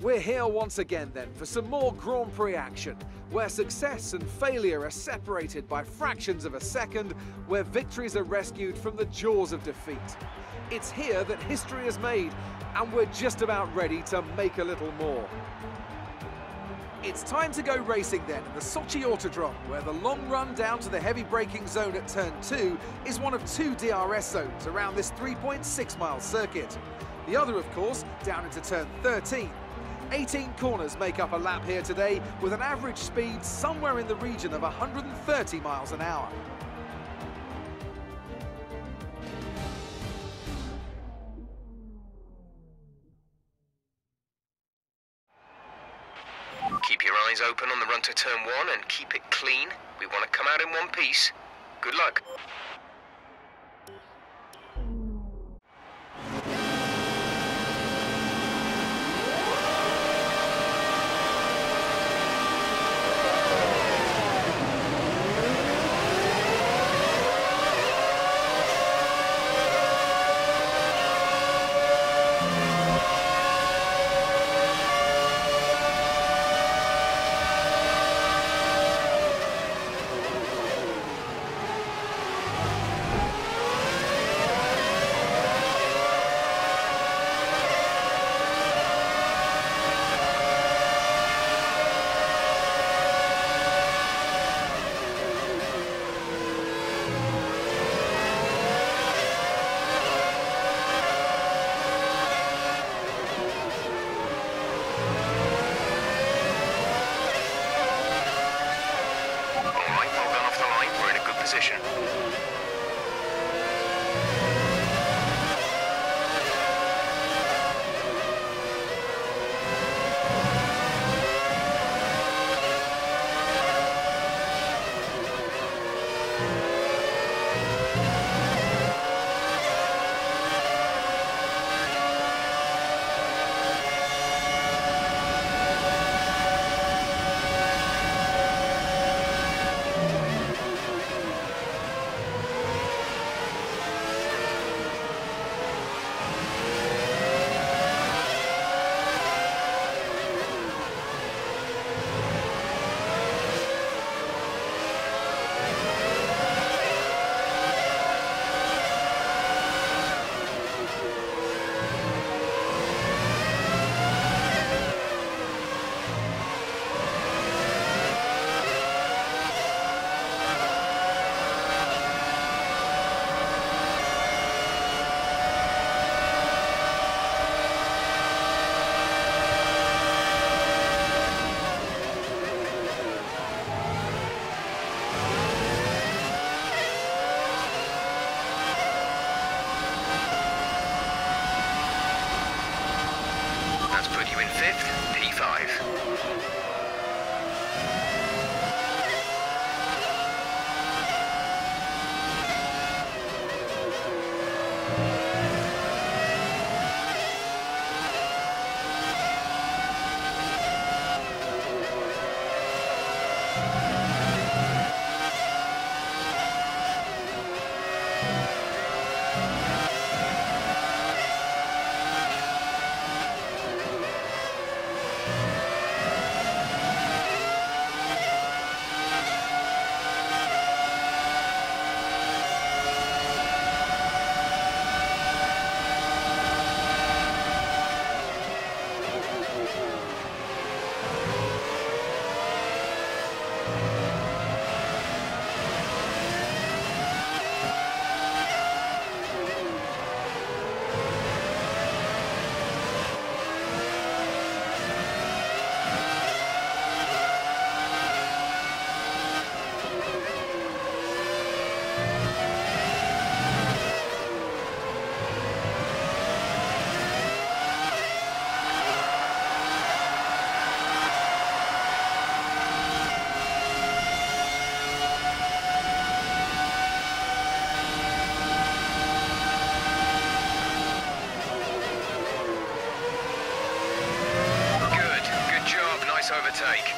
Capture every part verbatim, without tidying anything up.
We're here once again then for some more Grand Prix action, where success and failure are separated by fractions of a second, where victories are rescued from the jaws of defeat. It's here that history is made, and we're just about ready to make a little more. It's time to go racing then in the Sochi Autodrom, where the long run down to the heavy braking zone at turn two is one of two D R S zones around this three point six mile circuit. The other, of course, down into turn thirteen. eighteen corners make up a lap here today, with an average speed somewhere in the region of one hundred thirty miles an hour. Keep your eyes open on the run to turn one and keep it clean. We want to come out in one piece. Good luck. Position. P five. Overtake.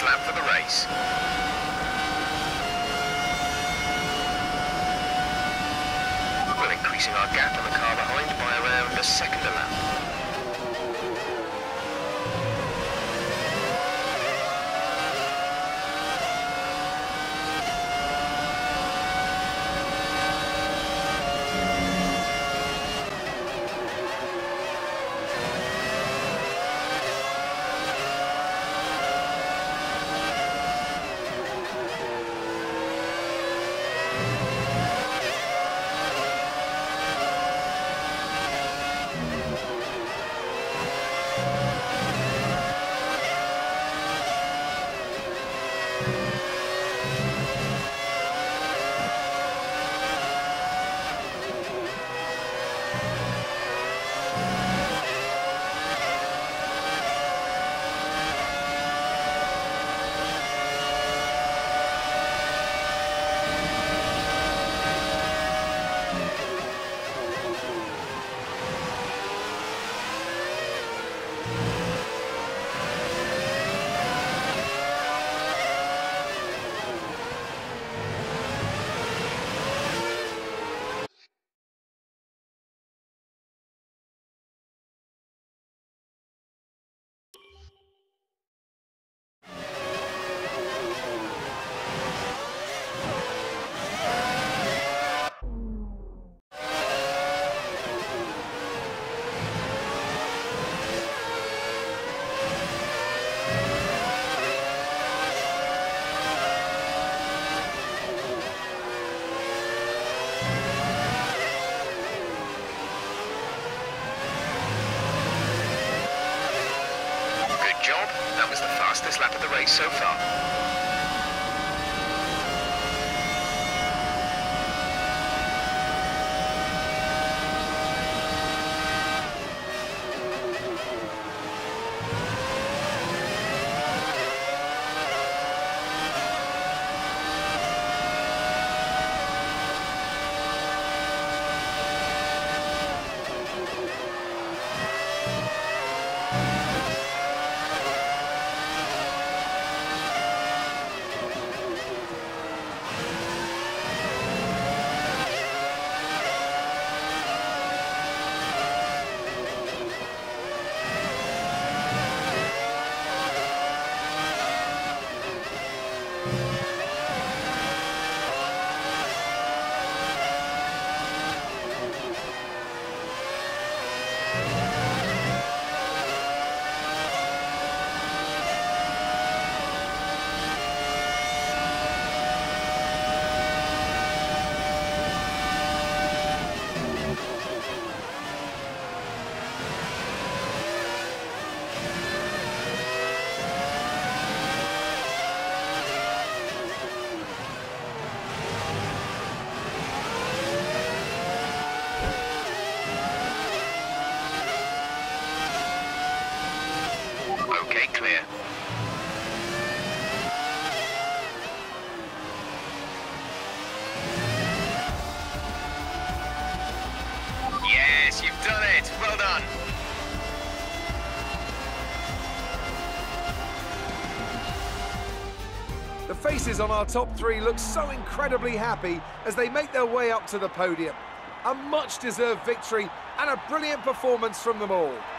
lap for the race. We're increasing our gap on the car behind by around a second a lap. That was the fastest lap of the race so far. Okay, clear. Yes, you've done it. Well done. The faces on our top three look so incredibly happy as they make their way up to the podium. A much-deserved victory and a brilliant performance from them all.